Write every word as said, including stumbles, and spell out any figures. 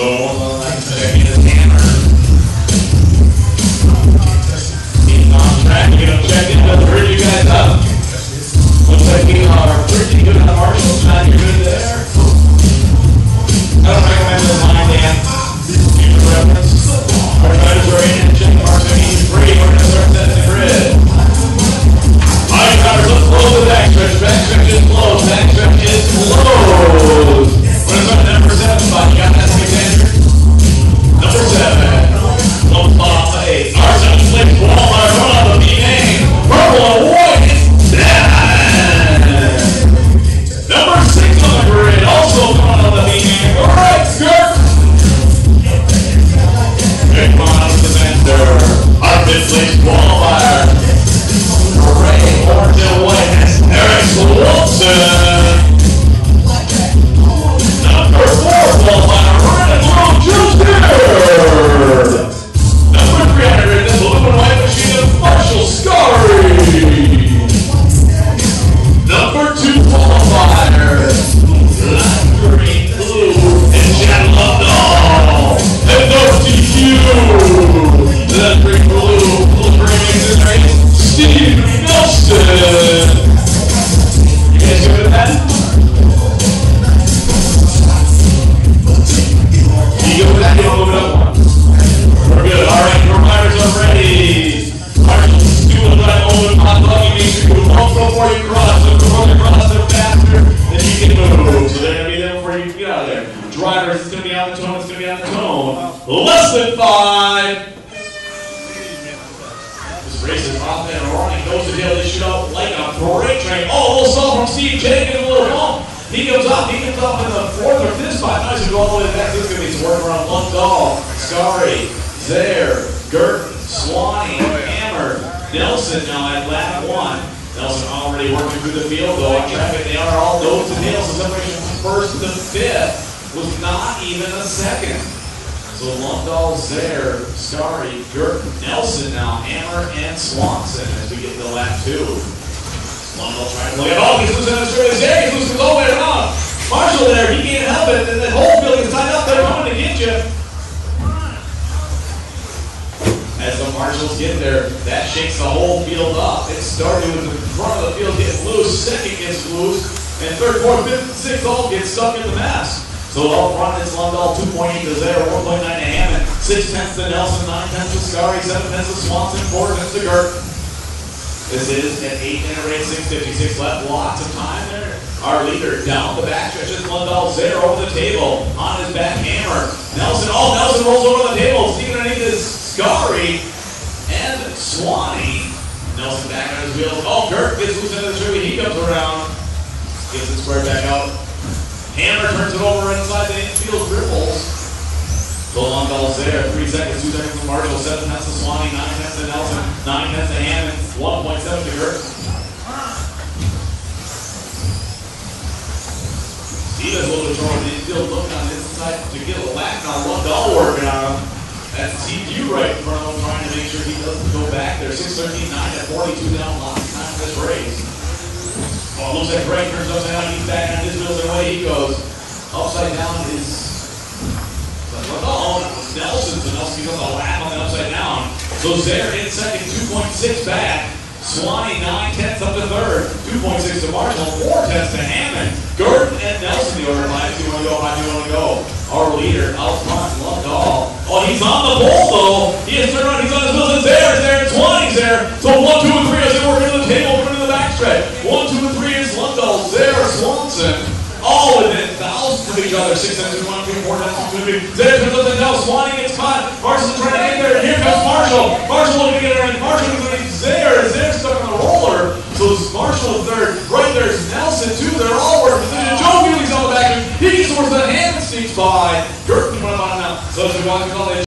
Boom. Checking his hammer. He's on track. We're going to check in to bridge you guys up. Looks like we are pretty good on Marshall. John, you're good there. I don't recommend the line dance. Keep the reference. Our guys are in and check marks are each free. We're going to start setting the grid. All right, drivers, let's close the backstretch. Backstretch is closed. Backstretch is closed. We're going to start number seven spot. You got that, Alexander? Number seven. One spot eight. Our seven place wall by run on the B-Main. Purple and white. It's down. Number six on the grid. Also coming on the B-Main. All right, skirt. Big one out of the center. Our fifth place qualifier. Ray, orange and white. That's Eric Wilson. Number four qualifier. Red and blue. Junior. Number three hundred. The blue and white machine of Marshall Scary. Number two qualifier. Lime green, blue, and Chad Lundahl. And no D Q. That green, blue, blue, green, and race. Steve Nelson. You guys good with that? You good with that? You don't move it up one. We're good. All right, your riders are ready. Marshall's doing what I'm over. Hot Buggy A-Main. You can walk before you cross. Look before you cross it faster, then you can move. So they're going to be there before you can get out of there. Drivers, it's going to be on the tone. It's going to be on the tone. Less than five. Race is off and running, goes to deal to shoot out like a freight train. Oh, a little stall from Steve J, getting a little bump. He goes up, he comes up in the fourth or fifth spot. Nice to go all the way to the back. This is going to be some work around Lundahl, Scary, Zaire, Gert, Swanee, Hammer, Nelson now at lap one. Nelson already working through the field though on traffic. They are all nose to tail, so separation from first to fifth was not even a second. So Lundahl, Zaire, Scary, Gert, Nelson now, Hammer, and Swanson as we get to lap two. Lundahl trying to look at, oh, he's losing the straight. Zaire, he's losing all the way around. Marshall there, he can't help it, and that whole field is tied up, they're coming to get you. As the Marshalls get there, that shakes the whole field up. It started with the front of the field getting loose, second gets loose, and third, fourth, fifth, and sixth all get stuck in the mess. So up front, it's Lundahl, two point eight to Zaire, one point nine to Hammond, six tenths to Nelson, nine tenths to Scary, seven tenths to Swanson, four tenths to Gert. This is an eight minute race, six fifty-six left, lots of time there. Our leader down the backstretch is Lundahl, Zaire over the table, on his back Hammer. Nelson, oh, Nelson rolls over the table, Steven underneath is Scary and Swanee. Nelson back on his wheels. Oh, Gert gets loose into the tree, he comes around, gets it squared back out. Hammer turns it over inside the infield dribbles. So Lundahl there, three seconds, two seconds to Marshall, seven tenths to Swanee, nine tenths to Nelson, nine tenths to Hammond, one point seven to Gert. Steven's a little bit short of the infield, looking on this side to get a lap now. Lundahl working on him. That's T Q right in front of him, trying to make sure he doesn't go back there. six thirteen, nine at forty-two down, lots of time in this race. Oh, it looks like Greg turns upside down, he's back on his wheels, and away he goes. Upside down is, oh, Nelson, so Nelson goes a lap on the upside down. So Zaire in second, two point six back. Swanee, nine tenths up to third, two point six to Marshall, four tenths to Hammond. Gert and Nelson, the order, five, two, one to go, five, two, one to go. Our leader, out front, Lundahl. Oh, he's on the pole though. He has turned around, he's on his wheels, and Zaire's there, and Swanee's there. So one, two, and three as they work into the table, into the backstretch. One, two, and three is Lundahl, Zaire, Swanson. All within thousands of each other. Six tenths to one, three, four tenths to two, three. Zaire turns up and down. Swanee gets caught. Marshall's trying to get there. And here comes Marshall. Marshall looking to get around. Marshall looking to get Zaire. Zaire's stuck on the roller. So Marshall third. Right there's Nelson too. They're all working. Joe Healy's on the back. He gets towards the hand and sneaks by. Gert went on now. So as we walk, we call it.